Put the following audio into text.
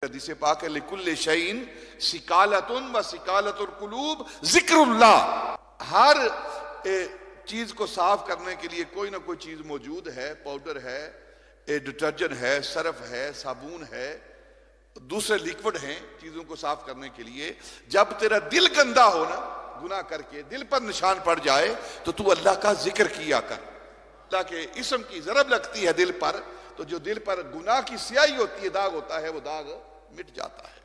हदीस पाक है, लिकुल्ले शैइन सिकालतुन व सिकालतुल कुलूब जिक्रुल्लाह। हर चीज को साफ करने के लिए कोई ना कोई चीज मौजूद है। पाउडर है, डिटर्जेंट है, सर्फ है, साबुन है, दूसरे लिक्विड हैं चीजों को साफ करने के लिए। जब तेरा दिल गंदा हो ना, गुनाह करके दिल पर निशान पड़ जाए, तो तू अल्लाह का जिक्र किया कर। अल्लाह के इस्म की ज़रब लगती है दिल पर, तो जो दिल पर गुनाह की स्याही होती है, दाग होता है, वो दाग मिट जाता है।